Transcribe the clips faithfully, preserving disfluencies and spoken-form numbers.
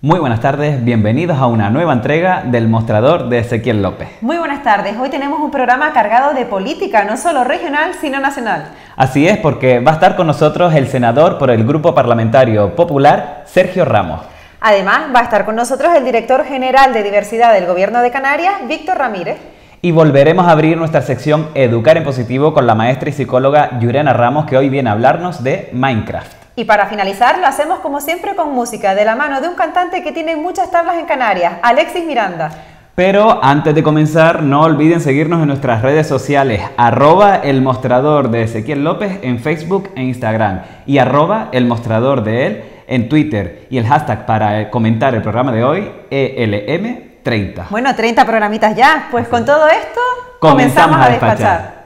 Muy buenas tardes, bienvenidos a una nueva entrega del Mostrador de Ezequiel López. Muy buenas tardes, hoy tenemos un programa cargado de política, no solo regional, sino nacional. Así es, porque va a estar con nosotros el senador por el Grupo Parlamentario Popular, Sergio Ramos. Además, va a estar con nosotros el director general de Diversidad del Gobierno de Canarias, Víctor Ramírez. Y volveremos a abrir nuestra sección Educar en Positivo con la maestra y psicóloga Yurena Ramos, que hoy viene a hablarnos de Minecraft. Y para finalizar, lo hacemos como siempre con música, de la mano de un cantante que tiene muchas tablas en Canarias, Alexis Miranda. Pero antes de comenzar, no olviden seguirnos en nuestras redes sociales, arroba el mostrador de Ezequiel López en Facebook e Instagram y arroba el mostrador de él en Twitter. Y el hashtag para comentar el programa de hoy, E L M treinta. Bueno, treinta programitas ya, pues con todo esto comenzamos, comenzamos a despachar.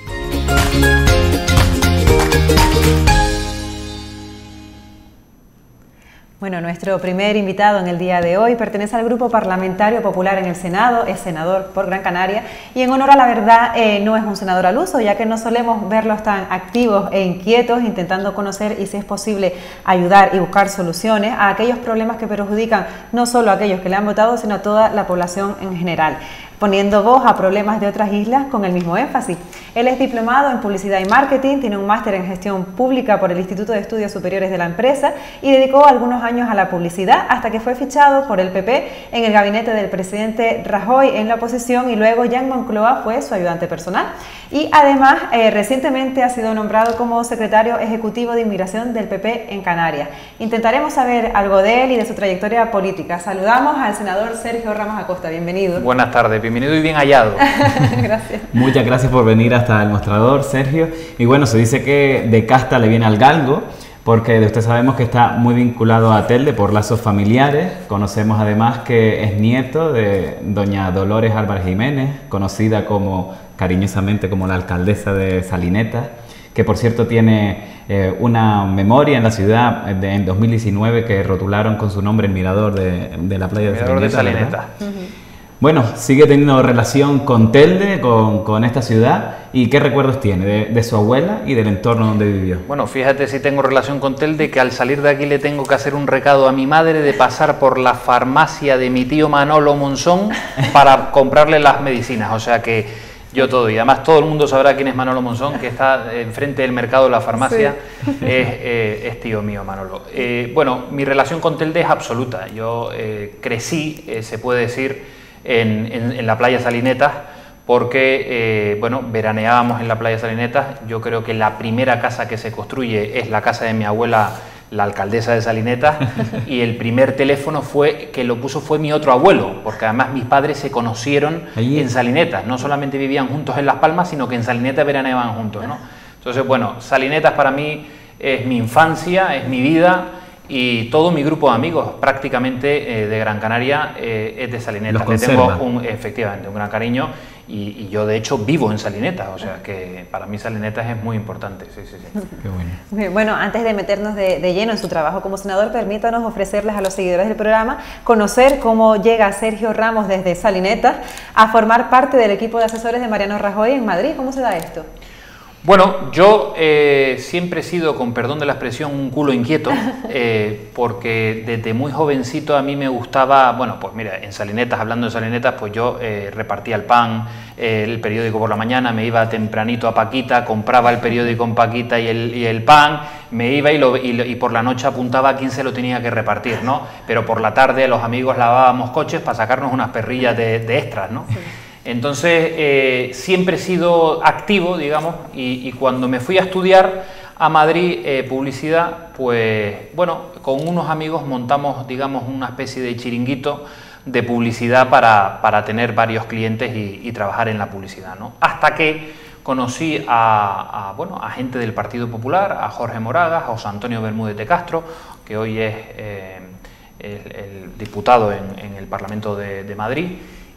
Bueno, nuestro primer invitado en el día de hoy pertenece al Grupo Parlamentario Popular en el Senado, es senador por Gran Canaria y en honor a la verdad eh, no es un senador al uso, ya que no solemos verlos tan activos e inquietos intentando conocer y si es posible ayudar y buscar soluciones a aquellos problemas que perjudican no solo a aquellos que le han votado, sino a toda la población en general, poniendo voz a problemas de otras islas con el mismo énfasis. Él es diplomado en Publicidad y Marketing, tiene un máster en Gestión Pública por el Instituto de Estudios Superiores de la empresa y dedicó algunos años a la publicidad hasta que fue fichado por el P P en el gabinete del presidente Rajoy en la oposición y luego ya en Moncloa fue su ayudante personal. Y además eh, recientemente ha sido nombrado como secretario ejecutivo de Inmigración del P P en Canarias. Intentaremos saber algo de él y de su trayectoria política. Saludamos al senador Sergio Ramos Acosta, bienvenido. Buenas tardes, bienvenido y bien hallado. Gracias. Muchas gracias por venir hasta el mostrador, Sergio. Y bueno, se dice que de casta le viene al galgo, porque de usted sabemos que está muy vinculado a Telde por lazos familiares. Conocemos además que es nieto de doña Dolores Álvarez Jiménez, conocida como cariñosamente como la alcaldesa de Salineta, que por cierto tiene eh, una memoria en la ciudad de, en dos mil diecinueve que rotularon con su nombre el mirador de, de la playa de mirador Salineta. De Salineta. Uh-huh. Bueno, sigue teniendo relación con Telde, con, con esta ciudad. ¿Y qué recuerdos tiene de, de su abuela y del entorno donde vivió? Bueno, fíjate si tengo relación con Telde, que al salir de aquí le tengo que hacer un recado a mi madre de pasar por la farmacia de mi tío Manolo Monzón para comprarle las medicinas. O sea que yo todo, y además todo el mundo sabrá quién es Manolo Monzón, que está enfrente del mercado de la farmacia, sí. es, eh, es tío mío Manolo. Eh, bueno, mi relación con Telde es absoluta. Yo eh, crecí, eh, se puede decir, En, en, en la playa Salinetas, porque eh, bueno, veraneábamos en la playa Salinetas. Yo creo que la primera casa que se construye es la casa de mi abuela, la alcaldesa de Salinetas, y el primer teléfono fue que lo puso fue mi otro abuelo, porque además mis padres se conocieron Allí. en Salinetas, no solamente vivían juntos en Las Palmas, sino que en Salinetas veraneaban juntos, ¿no? Entonces, bueno, Salinetas para mí es mi infancia, es mi vida. Y todo mi grupo de amigos, prácticamente eh, de Gran Canaria, eh, es de Salinetas. Le tengo un, efectivamente un gran cariño y, y yo de hecho vivo en Salinetas, o sea que para mí Salinetas es muy importante. Sí, sí, sí. Qué bueno. Bien, bueno, antes de meternos de, de lleno en su trabajo como senador, permítanos ofrecerles a los seguidores del programa conocer cómo llega Sergio Ramos desde Salinetas a formar parte del equipo de asesores de Mariano Rajoy en Madrid. ¿Cómo se da esto? Bueno, yo eh, siempre he sido, con perdón de la expresión, un culo inquieto, eh, porque desde muy jovencito a mí me gustaba, bueno, pues mira, en Salinetas, hablando de Salinetas, pues yo eh, repartía el pan, eh, el periódico por la mañana, me iba tempranito a Paquita, compraba el periódico en Paquita y el, y el pan, me iba y, lo, y, y por la noche apuntaba a quién se lo tenía que repartir, ¿no? Pero por la tarde los amigos lavábamos coches para sacarnos unas perrillas de, de extras, ¿no? Sí. Entonces, eh, siempre he sido activo, digamos, y, y cuando me fui a estudiar a Madrid eh, publicidad, pues, bueno, con unos amigos montamos, digamos, una especie de chiringuito de publicidad para, para tener varios clientes y, y trabajar en la publicidad, ¿no? Hasta que conocí a, a, bueno, a gente del Partido Popular, a Jorge Moragas, a José Antonio Bermúdez de Castro, que hoy es eh, el, el diputado en, en el Parlamento de, de Madrid.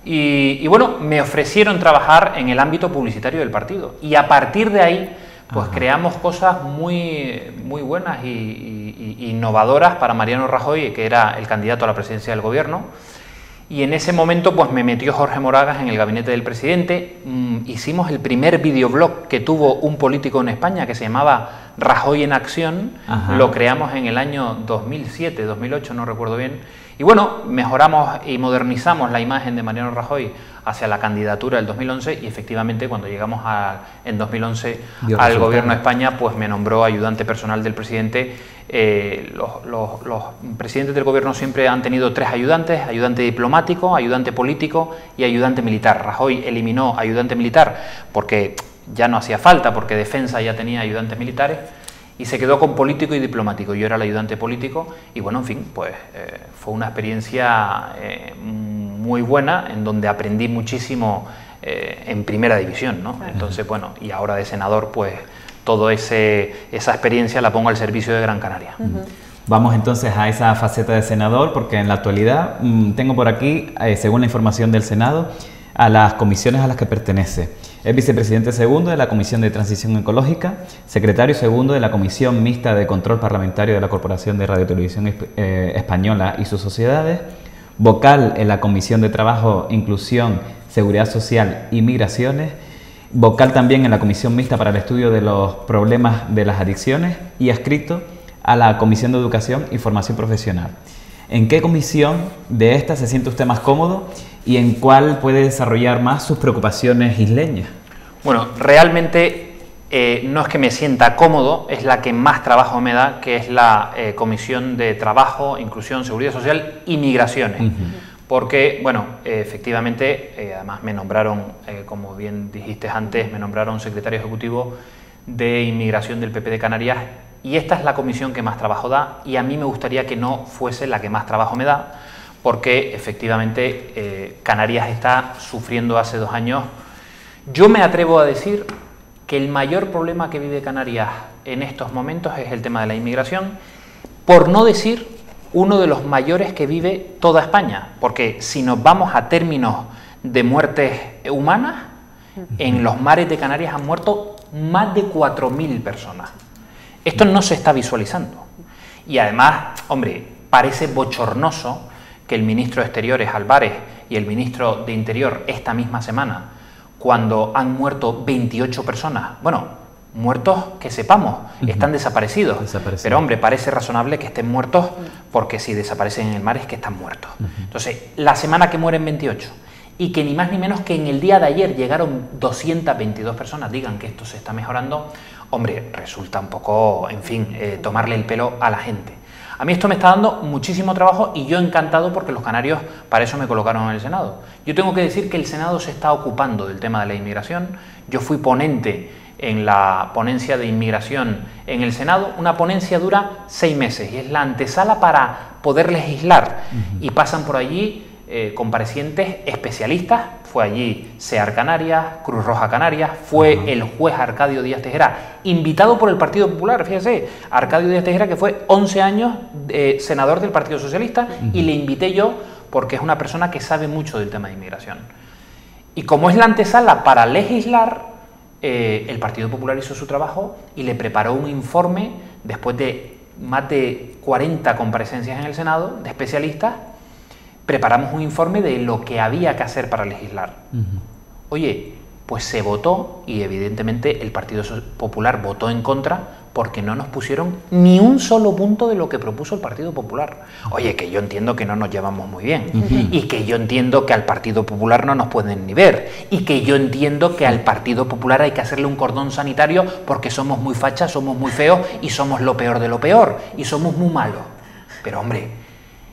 Y, y bueno, me ofrecieron trabajar en el ámbito publicitario del partido y a partir de ahí pues Ajá. creamos cosas muy, muy buenas y, y, y innovadoras para Mariano Rajoy, que era el candidato a la presidencia del gobierno. Y en ese momento pues me metió Jorge Moragas en el gabinete del presidente. Mm, hicimos el primer videoblog que tuvo un político en España, que se llamaba Rajoy en Acción. Ajá. Lo creamos en el año dos mil siete, dos mil ocho, no recuerdo bien. Y bueno, mejoramos y modernizamos la imagen de Mariano Rajoy hacia la candidatura del dos mil once y efectivamente cuando llegamos a, en dos mil once Dios al gobierno de España, pues me nombró ayudante personal del presidente. Eh, los, los, los presidentes del gobierno siempre han tenido tres ayudantes: ayudante diplomático, ayudante político y ayudante militar. Rajoy eliminó ayudante militar porque ya no hacía falta, porque Defensa ya tenía ayudantes militares, y se quedó con político y diplomático. Yo era el ayudante político y bueno, en fin, pues eh, fue una experiencia eh, muy buena en donde aprendí muchísimo eh, en primera división, ¿no? Entonces, bueno, y ahora de senador, pues toda esa experiencia la pongo al servicio de Gran Canaria. Uh-huh. Vamos entonces a esa faceta de senador, porque en la actualidad mmm, tengo por aquí, eh, según la información del Senado, a las comisiones a las que pertenece. Es vicepresidente segundo de la Comisión de Transición Ecológica, secretario segundo de la Comisión Mixta de Control Parlamentario de la Corporación de Radio y Televisión eh, Española y sus sociedades, vocal en la Comisión de Trabajo, Inclusión, Seguridad Social y Migraciones, vocal también en la Comisión Mixta para el Estudio de los Problemas de las Adicciones y adscrito a la Comisión de Educación y Formación Profesional. ¿En qué comisión de esta se siente usted más cómodo y en cuál puede desarrollar más sus preocupaciones isleñas? Bueno, realmente eh, no es que me sienta cómodo, es la que más trabajo me da, que es la eh, Comisión de Trabajo, Inclusión, Seguridad Social y Migraciones. Uh-huh. Porque, bueno, eh, efectivamente, eh, además me nombraron, eh, como bien dijiste antes, me nombraron secretario ejecutivo de Inmigración del P P de Canarias. Y esta es la comisión que más trabajo da y a mí me gustaría que no fuese la que más trabajo me da, porque efectivamente eh, Canarias está sufriendo hace dos años. Yo me atrevo a decir que el mayor problema que vive Canarias en estos momentos es el tema de la inmigración, por no decir uno de los mayores que vive toda España, porque si nos vamos a términos de muertes humanas, en los mares de Canarias han muerto más de cuatro mil personas. Esto no se está visualizando. Y además, hombre, parece bochornoso que el ministro de Exteriores, Álvarez, y el ministro de Interior esta misma semana, cuando han muerto veintiocho personas, bueno, muertos que sepamos, uh-huh. están desaparecidos. desaparecidos. Pero hombre, parece razonable que estén muertos porque si desaparecen en el mar es que están muertos. Uh-huh. Entonces, la semana que mueren veintiocho y que ni más ni menos que en el día de ayer llegaron doscientas veintidós personas, digan que esto se está mejorando, hombre, resulta un poco, en fin, eh, tomarle el pelo a la gente. A mí esto me está dando muchísimo trabajo y yo encantado porque los canarios para eso me colocaron en el Senado. Yo tengo que decir que el Senado se está ocupando del tema de la inmigración. Yo fui ponente en la ponencia de inmigración en el Senado. Una ponencia dura seis meses y es la antesala para poder legislar. Uh-huh. Y pasan por allí eh, comparecientes especialistas. Fue allí SEAR Canarias, Cruz Roja Canarias, fue uh-huh. el juez Arcadio Díaz Tejera, invitado por el Partido Popular, fíjese, Arcadio Díaz Tejera, que fue once años eh, senador del Partido Socialista, uh-huh. y le invité yo porque es una persona que sabe mucho del tema de inmigración. Y como es la antesala para legislar, eh, el Partido Popular hizo su trabajo y le preparó un informe después de más de cuarenta comparecencias en el Senado de especialistas. Preparamos un informe de lo que había que hacer para legislar. Uh-huh. Oye, pues se votó y evidentemente el Partido Popular votó en contra porque no nos pusieron ni un solo punto de lo que propuso el Partido Popular. Oye, que yo entiendo que no nos llevamos muy bien uh-huh. y que yo entiendo que al Partido Popular no nos pueden ni ver y que yo entiendo que al Partido Popular hay que hacerle un cordón sanitario porque somos muy fachas, somos muy feos y somos lo peor de lo peor y somos muy malos. Pero hombre,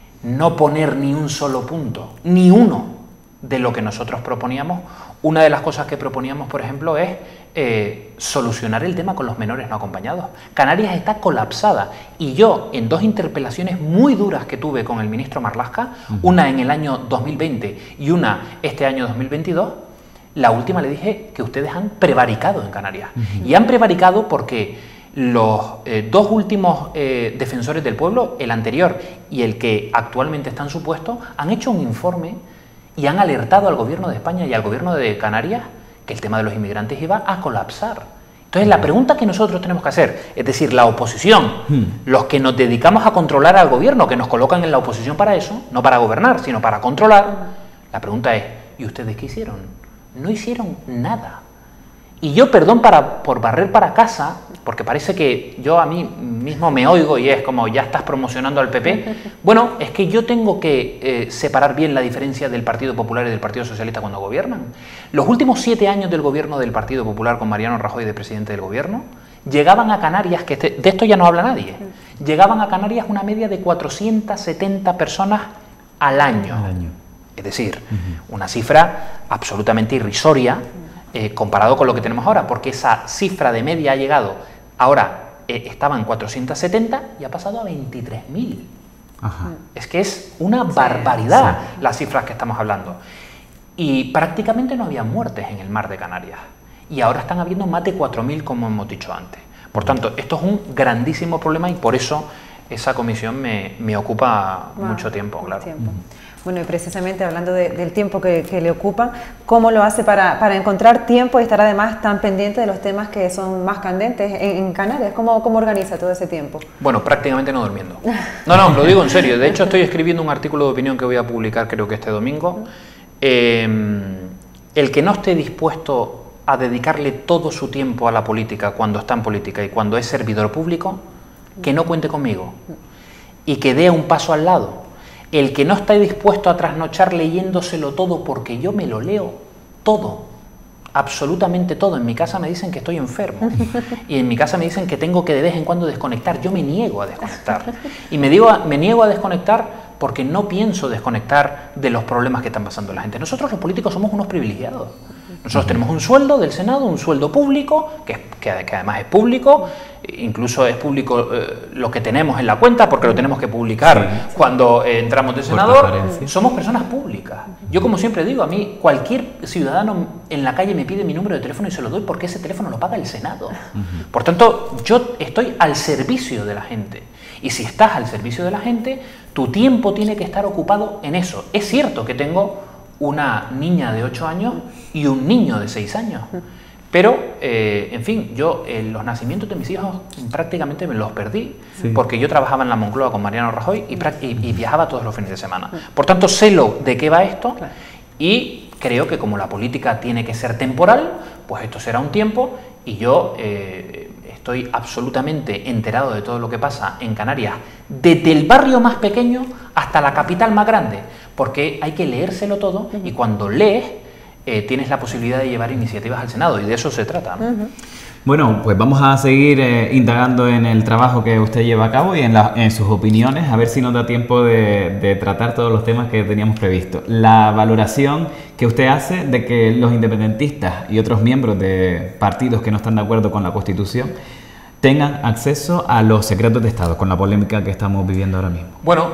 no poner ni un solo punto, ni uno de lo que nosotros proponíamos. Una de las cosas que proponíamos, por ejemplo, es eh, solucionar el tema con los menores no acompañados. Canarias está colapsada y yo, en dos interpelaciones muy duras que tuve con el ministro Marlaska, uh-huh. una en el año dos mil veinte y una este año dos mil veintidós, la última le dije que ustedes han prevaricado en Canarias. Uh-huh. Y han prevaricado porque los eh, dos últimos eh, defensores del pueblo, el anterior y el que actualmente está en su puesto, han hecho un informe y han alertado al gobierno de España y al gobierno de Canarias que el tema de los inmigrantes iba a colapsar. Entonces la pregunta que nosotros tenemos que hacer, es decir, la oposición, hmm. los que nos dedicamos a controlar al gobierno, que nos colocan en la oposición para eso, no para gobernar, sino para controlar, la pregunta es, ¿y ustedes qué hicieron? No hicieron nada. Y yo, perdón para, por barrer para casa, porque parece que yo a mí mismo me oigo y es como, ya estás promocionando al P P. Bueno, es que yo tengo que eh, separar bien la diferencia del Partido Popular y del Partido Socialista cuando gobiernan. Los últimos siete años del gobierno del Partido Popular con Mariano Rajoy de presidente del gobierno, llegaban a Canarias, que este, de esto ya no habla nadie, llegaban a Canarias una media de cuatrocientas setenta personas al año. Al año. Es decir, uh-huh. una cifra absolutamente irrisoria, Eh, comparado con lo que tenemos ahora, porque esa cifra de media ha llegado, ahora eh, estaba en cuatrocientas setenta y ha pasado a veintitrés mil. Es que es una barbaridad sí. las cifras que estamos hablando. Y prácticamente no había muertes en el mar de Canarias. Y ahora están habiendo más de cuatro mil, como hemos dicho antes. Por tanto, esto es un grandísimo problema y por eso esa comisión me, me ocupa wow, mucho tiempo, claro. Tiempo. Bueno, y precisamente hablando de, del tiempo que, que le ocupa, ¿cómo lo hace para, para encontrar tiempo y estar además tan pendiente de los temas que son más candentes en, en Canarias? ¿Cómo, ¿Cómo organiza todo ese tiempo? Bueno, prácticamente no durmiendo. No, no, lo digo en serio. De hecho, estoy escribiendo un artículo de opinión que voy a publicar creo que este domingo. Eh, el que no esté dispuesto a dedicarle todo su tiempo a la política cuando está en política y cuando es servidor público, que no cuente conmigo y que dé un paso al lado. El que no está dispuesto a trasnochar leyéndoselo todo, porque yo me lo leo todo, absolutamente todo. En mi casa me dicen que estoy enfermo y en mi casa me dicen que tengo que de vez en cuando desconectar. Yo me niego a desconectar y me, digo, me niego a desconectar porque no pienso desconectar de los problemas que están pasando la gente. Nosotros los políticos somos unos privilegiados. Nosotros tenemos un sueldo del Senado, un sueldo público, que, que, que además es público, incluso es público eh, lo que tenemos en la cuenta, porque lo tenemos que publicar sí, sí. cuando eh, entramos de senador. Somos personas públicas. Yo, como siempre digo, a mí cualquier ciudadano en la calle me pide mi número de teléfono y se lo doy porque ese teléfono lo paga el Senado. Uh-huh. Por tanto, yo estoy al servicio de la gente. Y si estás al servicio de la gente, tu tiempo tiene que estar ocupado en eso. Es cierto que tengo una niña de ocho años y un niño de seis años. Pero, eh, en fin, yo eh, los nacimientos de mis hijos prácticamente me los perdí sí. porque yo trabajaba en la Moncloa con Mariano Rajoy y, y, y viajaba todos los fines de semana. Por tanto, sé lo de qué va esto y creo que como la política tiene que ser temporal, pues esto será un tiempo y yo eh, estoy absolutamente enterado de todo lo que pasa en Canarias, desde el barrio más pequeño hasta la capital más grande, porque hay que leérselo todo y cuando lees eh, tienes la posibilidad de llevar iniciativas al Senado y de eso se trata, ¿no? Uh-huh. Bueno, pues vamos a seguir eh, indagando en el trabajo que usted lleva a cabo y en, la, en sus opiniones, a ver si nos da tiempo de, de tratar todos los temas que teníamos previsto. La valoración que usted hace de que los independentistas y otros miembros de partidos que no están de acuerdo con la Constitución tengan acceso a los secretos de Estado, con la polémica que estamos viviendo ahora mismo. Bueno,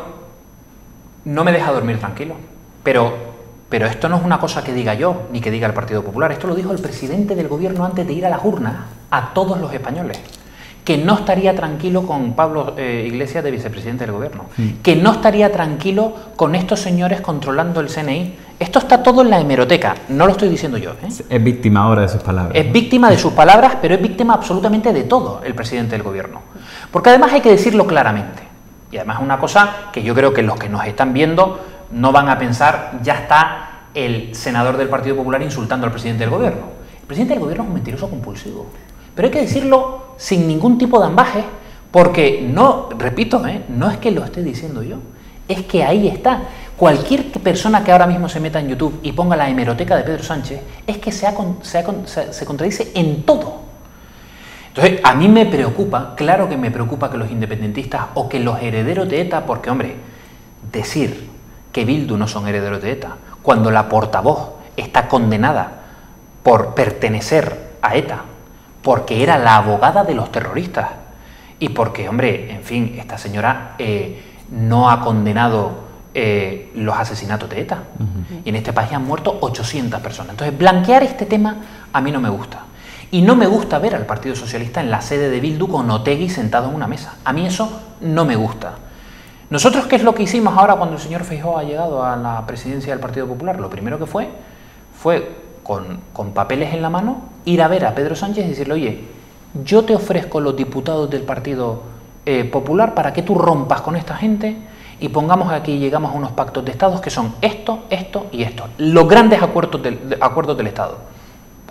no me deja dormir tranquilo, pero... Pero esto no es una cosa que diga yo, ni que diga el Partido Popular. Esto lo dijo el presidente del gobierno antes de ir a las urnas, a todos los españoles. Que no estaría tranquilo con Pablo eh, Iglesias de vicepresidente del gobierno. Sí. Que no estaría tranquilo con estos señores controlando el C N I. Esto está todo en la hemeroteca, no lo estoy diciendo yo, ¿eh? Es víctima ahora de sus palabras. Es víctima de sus palabras, pero es víctima absolutamente de todo el presidente del gobierno. Porque además hay que decirlo claramente. Y además una cosa que yo creo que los que nos están viendo no van a pensar, ya está el senador del Partido Popular insultando al presidente del gobierno. El presidente del gobierno es un mentiroso compulsivo. Pero hay que decirlo sin ningún tipo de ambaje, porque no, repito, ¿eh? no es que lo esté diciendo yo, es que ahí está. Cualquier persona que ahora mismo se meta en YouTube y ponga la hemeroteca de Pedro Sánchez, es que se, ha, se, ha, se, se contradice en todo. Entonces, a mí me preocupa, claro que me preocupa que los independentistas o que los herederos de ETA, porque, hombre, decir que Bildu no son herederos de ETA, cuando la portavoz está condenada por pertenecer a ETA, porque era la abogada de los terroristas y porque, hombre, en fin, esta señora eh, no ha condenado eh, los asesinatos de ETA. Uh-huh. Y en este país han muerto ochocientas personas. Entonces, blanquear este tema a mí no me gusta. Y no me gusta ver al Partido Socialista en la sede de Bildu con Otegi sentado en una mesa. A mí eso no me gusta. Nosotros, ¿qué es lo que hicimos ahora cuando el señor Feijóo ha llegado a la presidencia del Partido Popular? Lo primero que fue, fue con, con papeles en la mano, ir a ver a Pedro Sánchez y decirle, oye, yo te ofrezco los diputados del Partido eh, Popular para que tú rompas con esta gente y pongamos aquí, llegamos a unos pactos de Estados que son esto, esto y esto. Los grandes acuerdos del, de, acuerdos del Estado.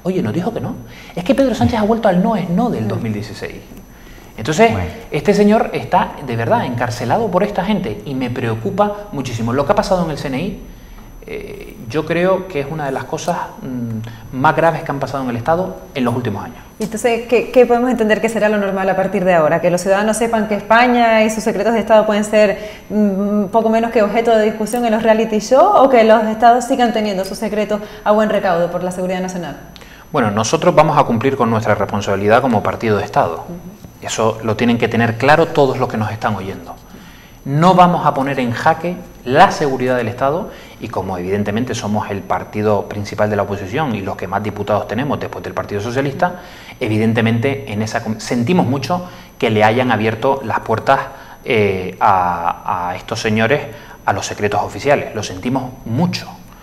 Oye, nos dijo que no. Es que Pedro Sánchez ha vuelto al no es no del dos mil dieciséis. Entonces, bueno, este señor está de verdad encarcelado por esta gente y me preocupa muchísimo. Lo que ha pasado en el C N I, eh, yo creo que es una de las cosas mmm, más graves que han pasado en el Estado en los últimos años. Entonces, ¿qué, ¿qué podemos entender que será lo normal a partir de ahora? ¿Que los ciudadanos sepan que España y sus secretos de Estado pueden ser mmm, poco menos que objeto de discusión en los reality shows, o que los Estados sigan teniendo sus secretos a buen recaudo por la seguridad nacional? Bueno, nosotros vamos a cumplir con nuestra responsabilidad como partido de Estado. Uh-huh. Eso lo tienen que tener claro todos los que nos están oyendo. No vamos a poner en jaque la seguridad del Estado, y como evidentemente somos el partido principal de la oposición y los que más diputados tenemos después del Partido Socialista, evidentemente en esa sentimos mucho que le hayan abierto las puertas eh, a, a estos señores a los secretos oficiales. Lo sentimos mucho.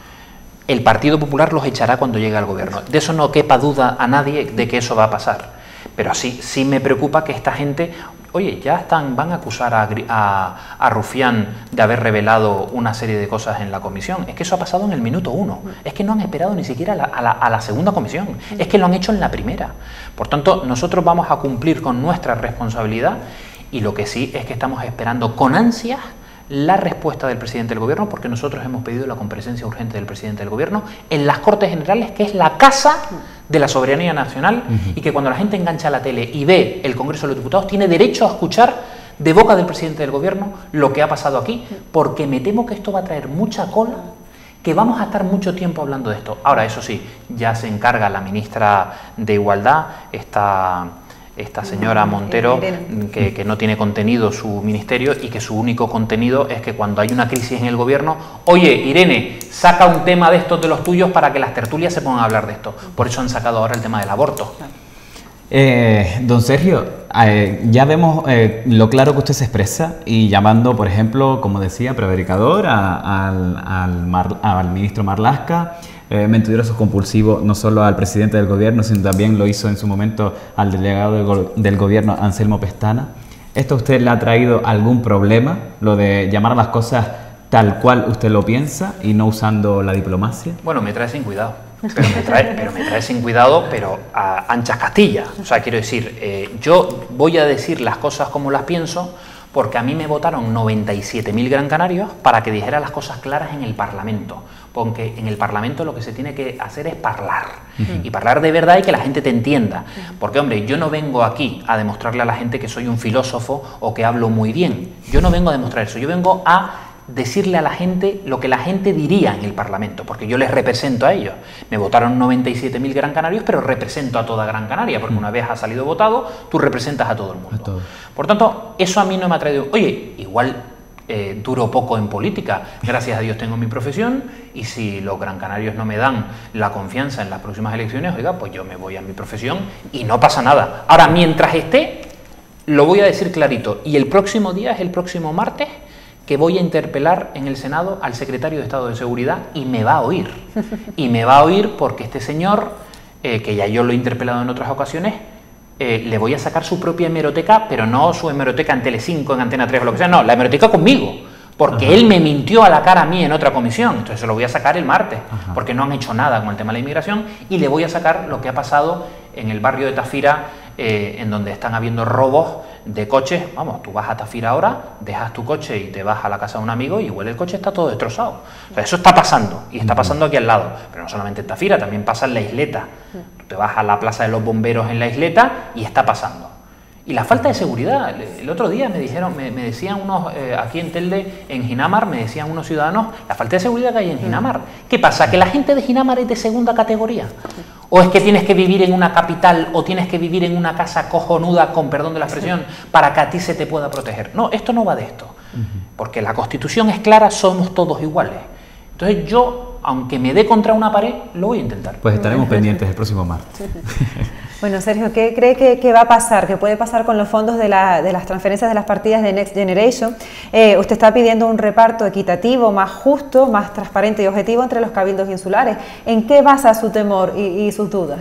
El Partido Popular los echará cuando llegue al gobierno. De eso no quepa duda a nadie de que eso va a pasar. Pero sí, sí me preocupa que esta gente, oye, ya están, van a acusar a, a, a Rufián de haber revelado una serie de cosas en la comisión. Es que eso ha pasado en el minuto uno. Es que no han esperado ni siquiera a la, a la, a la segunda comisión. Es que lo han hecho en la primera. Por tanto, nosotros vamos a cumplir con nuestra responsabilidad, y lo que sí es que estamos esperando con ansias la respuesta del presidente del gobierno, porque nosotros hemos pedido la comparecencia urgente del presidente del gobierno en las Cortes Generales, que es la casa de la soberanía nacional, uh-huh. y que cuando la gente engancha la tele y ve el Congreso de los Diputados, tiene derecho a escuchar de boca del presidente del gobierno lo que ha pasado aquí, porque me temo que esto va a traer mucha cola, que vamos a estar mucho tiempo hablando de esto. Ahora, eso sí, ya se encarga la ministra de Igualdad, esta... esta señora Montero, que, que no tiene contenido su ministerio, y que su único contenido es que cuando hay una crisis en el gobierno, oye, Irene, saca un tema de estos de los tuyos para que las tertulias se pongan a hablar de esto. Por eso han sacado ahora el tema del aborto. Eh, don Sergio, eh, ya vemos eh, lo claro que usted se expresa, y llamando, por ejemplo, como decía, prevaricador a, al, al, Mar, al ministro Marlaska, Eh, mentiroso compulsivo no solo al presidente del gobierno, sino también lo hizo en su momento al delegado del, go del gobierno, Anselmo Pestana. ¿Esto a usted le ha traído algún problema, lo de llamar a las cosas tal cual usted lo piensa y no usando la diplomacia? Bueno, me trae sin cuidado, pero me trae, pero me trae sin cuidado, pero a anchas castillas. O sea, quiero decir, eh, yo voy a decir las cosas como las pienso, porque a mí me votaron noventa y siete mil gran canarios para que dijera las cosas claras en el Parlamento, porque en el Parlamento lo que se tiene que hacer es hablar, uh-huh. y hablar de verdad y que la gente te entienda, porque hombre, yo no vengo aquí a demostrarle a la gente que soy un filósofo o que hablo muy bien, yo no vengo a demostrar eso, yo vengo a decirle a la gente lo que la gente diría en el Parlamento, porque yo les represento a ellos. Me votaron noventa y siete mil gran canarios, pero represento a toda Gran Canaria, porque una vez ha salido votado, tú representas a todo el mundo. Todo. Por tanto, eso a mí no me ha traído... Oye, igual eh, duro poco en política, gracias a Dios tengo mi profesión, y si los gran canarios no me dan la confianza en las próximas elecciones, oiga, pues yo me voy a mi profesión y no pasa nada. Ahora, mientras esté, lo voy a decir clarito, y el próximo día es el próximo martes, que voy a interpelar en el Senado al secretario de Estado de Seguridad, y me va a oír. Y me va a oír porque este señor, eh, que ya yo lo he interpelado en otras ocasiones, eh, le voy a sacar su propia hemeroteca, pero no su hemeroteca en Telecinco, en Antena tres o lo que sea, no, la hemeroteca conmigo. Porque Ajá. él me mintió a la cara a mí en otra comisión, entonces se lo voy a sacar el martes, Ajá. porque no han hecho nada con el tema de la inmigración, y le voy a sacar lo que ha pasado en el barrio de Tafira, eh, en donde están habiendo robos de coches. Vamos, tú vas a Tafira ahora, dejas tu coche y te vas a la casa de un amigo y igual el coche está todo destrozado. O sea, eso está pasando, y está pasando aquí al lado, pero no solamente en Tafira, también pasa en la Isleta. Tú te vas a la Plaza de los Bomberos en la Isleta y está pasando. Y la falta de seguridad. El otro día me dijeron, me, me decían unos, eh, aquí en Telde, en Ginamar, me decían unos ciudadanos, la falta de seguridad que hay en Ginamar. ¿Qué pasa? ¿Que la gente de Ginamar es de segunda categoría? ¿O es que tienes que vivir en una capital o tienes que vivir en una casa cojonuda, con perdón de la expresión, para que a ti se te pueda proteger? No, esto no va de esto. Porque la Constitución es clara, somos todos iguales. Entonces yo, aunque me dé contra una pared, lo voy a intentar. Pues estaremos pendientes el próximo martes. Bueno, Sergio, ¿qué cree que, que va a pasar? ¿Qué puede pasar con los fondos de, la, de las transferencias de las partidas de Next Generation? Eh, usted está pidiendo un reparto equitativo, más justo, más transparente y objetivo entre los cabildos insulares. ¿En qué basa su temor y, y sus dudas?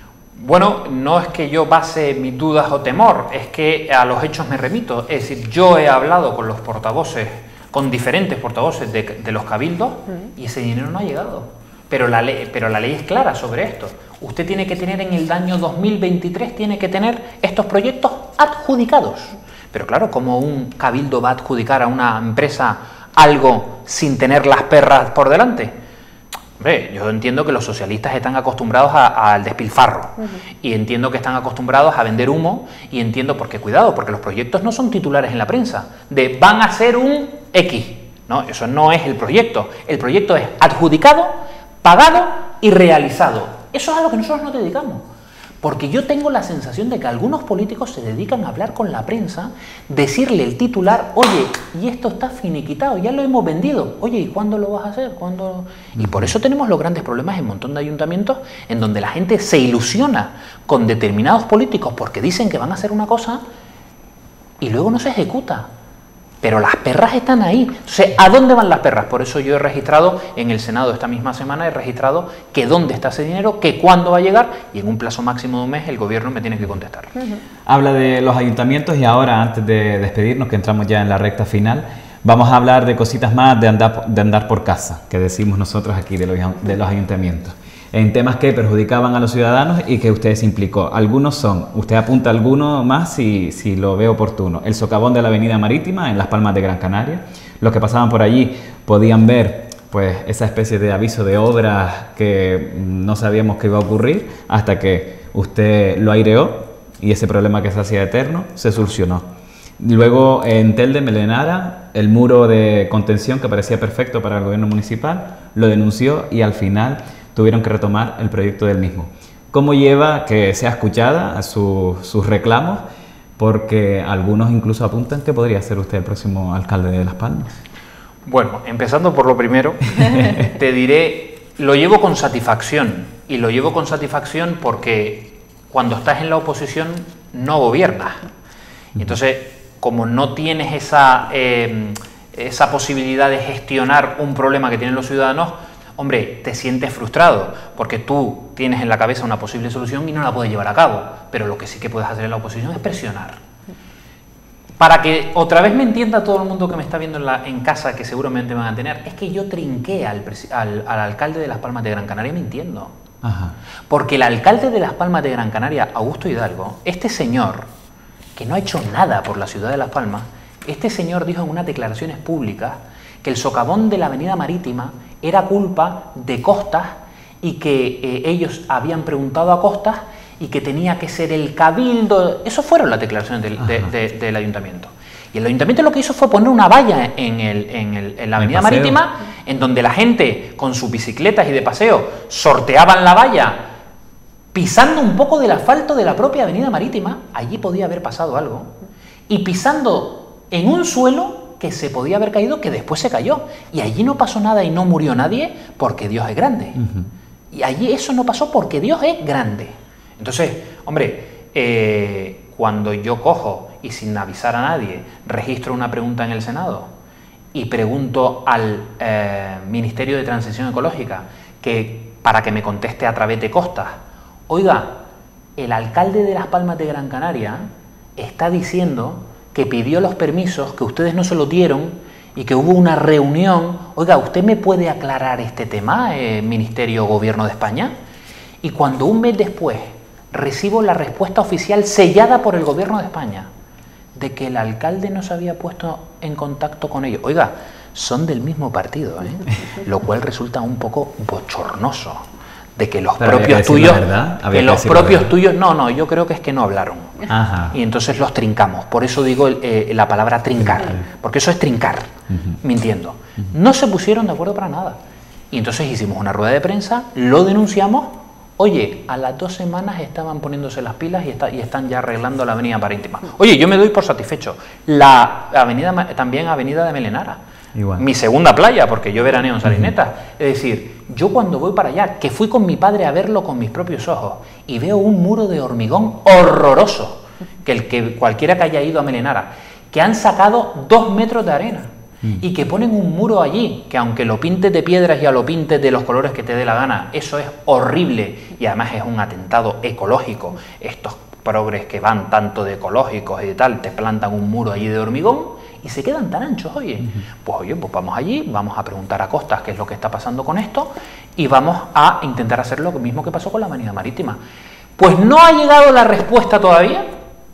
Bueno, no es que yo base mis dudas o temor, es que a los hechos me remito. Es decir, yo he hablado con los portavoces, con diferentes portavoces de, de los cabildos, uh-huh. y ese dinero no ha llegado. pero la ley, pero la ley es clara sobre esto. Usted tiene que tener en el año dos mil veintitrés, tiene que tener estos proyectos adjudicados. Pero claro, ¿cómo un cabildo va a adjudicar a una empresa algo sin tener las perras por delante? Hombre, yo entiendo que los socialistas están acostumbrados a, al despilfarro, uh-huh. y entiendo que están acostumbrados a vender humo, y entiendo, porque cuidado, porque los proyectos no son titulares en la prensa, de van a ser un X. No, eso no es el proyecto. El proyecto es adjudicado, pagado y realizado. Eso es a lo que nosotros nos dedicamos. Porque yo tengo la sensación de que algunos políticos se dedican a hablar con la prensa, decirle el titular, oye, y esto está finiquitado, ya lo hemos vendido. Oye, ¿y cuándo lo vas a hacer? ¿Cuándo? Y por eso tenemos los grandes problemas en un montón de ayuntamientos en donde la gente se ilusiona con determinados políticos porque dicen que van a hacer una cosa y luego no se ejecuta. Pero las perras están ahí. Entonces, ¿a dónde van las perras? Por eso yo he registrado en el Senado esta misma semana, he registrado que dónde está ese dinero, que cuándo va a llegar, y en un plazo máximo de un mes el gobierno me tiene que contestar. Uh-huh. Habla de los ayuntamientos y ahora, antes de despedirnos, que entramos ya en la recta final, vamos a hablar de cositas más de andar, de andar por casa, que decimos nosotros aquí de los, de los ayuntamientos. En temas que perjudicaban a los ciudadanos y que usted se implicó. Algunos son, usted apunta alguno más si, si lo ve oportuno. El socavón de la avenida Marítima en Las Palmas de Gran Canaria. Los que pasaban por allí podían ver pues esa especie de aviso de obras que no sabíamos que iba a ocurrir hasta que usted lo aireó y ese problema que se hacía eterno se solucionó. Luego en Telde, Melenara, el muro de contención que parecía perfecto para el gobierno municipal lo denunció y al final tuvieron que retomar el proyecto del mismo. ¿Cómo lleva que sea escuchada a su, sus reclamos? Porque algunos incluso apuntan que podría ser usted el próximo alcalde de Las Palmas. Bueno, empezando por lo primero, te diré, lo llevo con satisfacción. Y lo llevo con satisfacción porque cuando estás en la oposición no gobiernas. Entonces, como no tienes esa, eh, esa posibilidad de gestionar un problema que tienen los ciudadanos, hombre, te sientes frustrado porque tú tienes en la cabeza una posible solución y no la puedes llevar a cabo, pero lo que sí que puedes hacer en la oposición es presionar. Para que otra vez me entienda todo el mundo que me está viendo en, la, en casa, que seguramente me van a tener, es que yo trinqué al, al, al alcalde de Las Palmas de Gran Canaria mintiendo. Ajá. Porque el alcalde de Las Palmas de Gran Canaria, Augusto Hidalgo, este señor, que no ha hecho nada por la ciudad de Las Palmas, este señor dijo en unas declaraciones públicas que el socavón de la avenida Marítima era culpa de Costas y que eh, ellos habían preguntado a Costas y que tenía que ser el cabildo. Eso fueron las declaraciones del, de, de, del ayuntamiento. Y el ayuntamiento lo que hizo fue poner una valla en, el, en, el, en la avenida Marítima, en donde la gente con sus bicicletas y de paseo sorteaban la valla pisando un poco del asfalto de la propia avenida Marítima. Allí podía haber pasado algo. Y pisando en un suelo que se podía haber caído, que después se cayó. Y allí no pasó nada y no murió nadie porque Dios es grande. Uh-huh. Y allí eso no pasó porque Dios es grande. Entonces, hombre, eh, cuando yo cojo y sin avisar a nadie registro una pregunta en el Senado y pregunto al eh, Ministerio de Transición Ecológica que, para que me conteste a través de Costas, oiga, el alcalde de Las Palmas de Gran Canaria está diciendo que pidió los permisos, que ustedes no se los dieron y que hubo una reunión. Oiga, ¿usted me puede aclarar este tema, eh, Ministerio Gobierno de España? Y cuando un mes después recibo la respuesta oficial sellada por el Gobierno de España de que el alcalde no se había puesto en contacto con ellos. Oiga, son del mismo partido, ¿eh? Lo cual resulta un poco bochornoso. De que los Pero propios tuyos, que los propios tuyos, no, no, yo creo que es que no hablaron. Ajá. Y entonces los trincamos. Por eso digo eh, la palabra trincar, porque eso es trincar, uh-huh. mintiendo. Uh-huh. No se pusieron de acuerdo para nada. Y entonces hicimos una rueda de prensa, lo denunciamos. Oye, a las dos semanas estaban poniéndose las pilas y, está, y están ya arreglando la avenida Marítima. Oye, yo me doy por satisfecho. La avenida, también avenida de Melenara. Igual. Mi segunda playa, porque yo veraneo en Salinetas. Uh-huh. Es decir, yo cuando voy para allá, que fui con mi padre a verlo con mis propios ojos, y veo un muro de hormigón horroroso, que el que cualquiera que haya ido a Melenara, que han sacado dos metros de arena, uh-huh. y que ponen un muro allí, que aunque lo pintes de piedras y a lo pintes de los colores que te dé la gana, eso es horrible, y además es un atentado ecológico. Estos progres que van tanto de ecológicos y de tal, te plantan un muro allí de hormigón, y se quedan tan anchos, oye, uh-huh. pues oye, pues vamos allí, vamos a preguntar a Costas qué es lo que está pasando con esto, y vamos a intentar hacer lo mismo que pasó con la Avenida Marítima. Pues no ha llegado la respuesta todavía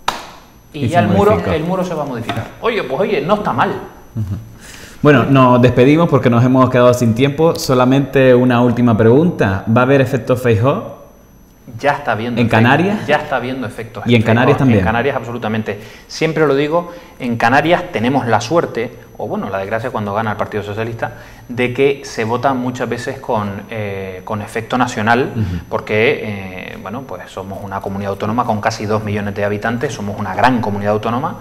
y, y ya el muro, el muro se va a modificar. Oye, pues oye, no está mal. Uh-huh. Bueno, nos despedimos porque nos hemos quedado sin tiempo. Solamente una última pregunta. ¿Va a haber efecto Feijóo? Ya está viendo ¿En efectos, Canarias? Ya está viendo efectos. ¿Y en Canarias también? En Canarias absolutamente. Siempre lo digo, en Canarias tenemos la suerte, o bueno, la desgracia cuando gana el Partido Socialista, de que se vota muchas veces con, eh, con efecto nacional, uh-huh. porque eh, bueno, pues somos una comunidad autónoma con casi dos millones de habitantes, somos una gran comunidad autónoma,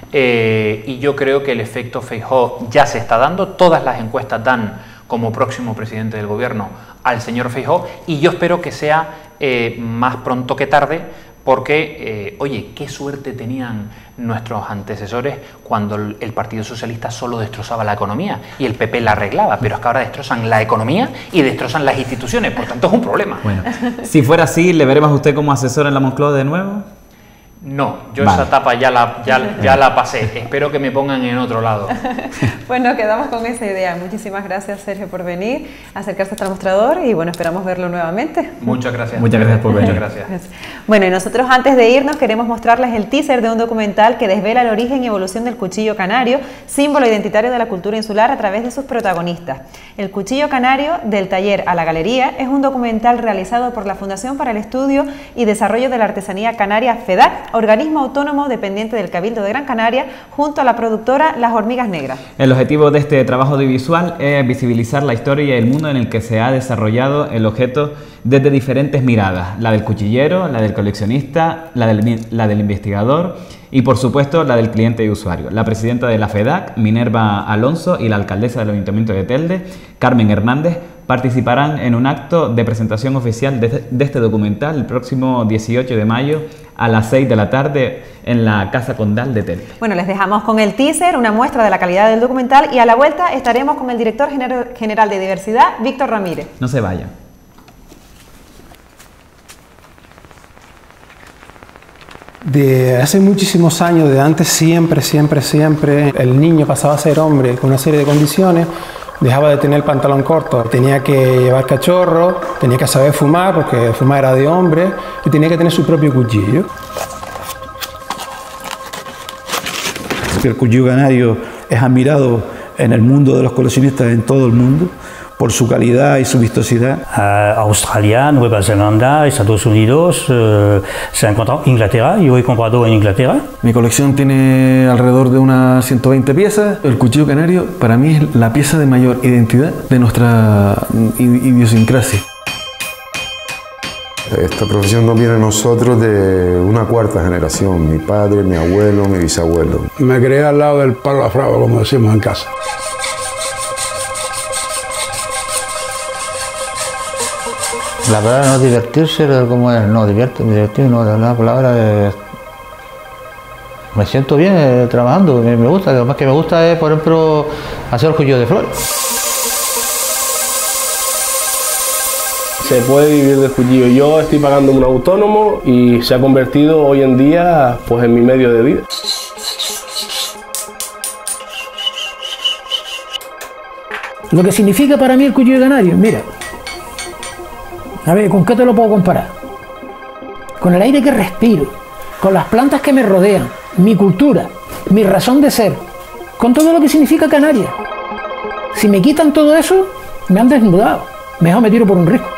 eh, y yo creo que el efecto Feijóo ya se está dando. Todas las encuestas dan como próximo presidente del gobierno al señor Feijóo, y yo espero que sea eh, más pronto que tarde, porque, eh, oye, qué suerte tenían nuestros antecesores cuando el, el Partido Socialista solo destrozaba la economía y el P P la arreglaba, pero es que ahora destrozan la economía y destrozan las instituciones, por tanto es un problema. Bueno, si fuera así, ¿le veremos a usted como asesor en la Moncloa de nuevo? No, yo vale. esa etapa ya la, ya, ya la pasé. Espero que me pongan en otro lado. Pues nos quedamos con esa idea. Muchísimas gracias, Sergio, por venir, acercarse hasta el mostrador y bueno, esperamos verlo nuevamente. Muchas gracias. Muchas gracias por venir. Muchas gracias. Bueno, y nosotros antes de irnos queremos mostrarles el teaser de un documental que desvela el origen y evolución del cuchillo canario, símbolo identitario de la cultura insular, a través de sus protagonistas. El cuchillo canario, del taller a la galería, es un documental realizado por la Fundación para el Estudio y Desarrollo de la Artesanía Canaria, FEDAC, organismo autónomo dependiente del Cabildo de Gran Canaria, junto a la productora Las Hormigas Negras. El objetivo de este trabajo audiovisual es visibilizar la historia y el mundo en el que se ha desarrollado el objeto desde diferentes miradas: la del cuchillero, la del coleccionista, la del, la del investigador y, por supuesto, la del cliente y usuario. La presidenta de la FEDAC, Minerva Alonso, y la alcaldesa del Ayuntamiento de Telde, Carmen Hernández, participarán en un acto de presentación oficial de, de este documental el próximo dieciocho de mayo a las seis de la tarde en la Casa Condal de Telde. Bueno, les dejamos con el teaser, una muestra de la calidad del documental, y a la vuelta estaremos con el director gener- general de Diversidad, Víctor Ramírez. No se vayan. De hace muchísimos años, de antes, siempre, siempre, siempre, el niño pasaba a ser hombre con una serie de condiciones. Dejaba de tener el pantalón corto, tenía que llevar cachorro, tenía que saber fumar, porque fumar era de hombre, y tenía que tener su propio cuchillo. El cuchillo canario es admirado en el mundo de los coleccionistas, en todo el mundo, por su calidad y su vistosidad. Uh, Australia, Nueva Zelanda, Estados Unidos, uh, se ha encontrado en Inglaterra, yo he comprado en Inglaterra. Mi colección tiene alrededor de unas ciento veinte piezas. El cuchillo canario para mí es la pieza de mayor identidad de nuestra idiosincrasia. Esta profesión nos viene a nosotros de una cuarta generación, mi padre, mi abuelo, mi bisabuelo. Me crié al lado del palo a fragua, como decimos en casa. La palabra no divertirse, como es, no divierte, divertir, no, la palabra es... Me siento bien eh, trabajando, me, me gusta, lo más que me gusta es, por ejemplo, hacer el cuchillo de flores. Se puede vivir del cuchillo. Yo estoy pagando un autónomo y se ha convertido hoy en día pues, en mi medio de vida. Lo que significa para mí el cuchillo canario, mira, a ver, ¿con qué te lo puedo comparar? Con el aire que respiro, con las plantas que me rodean, mi cultura, mi razón de ser, con todo lo que significa Canarias. Si me quitan todo eso, me han desnudado, mejor me tiro por un risco.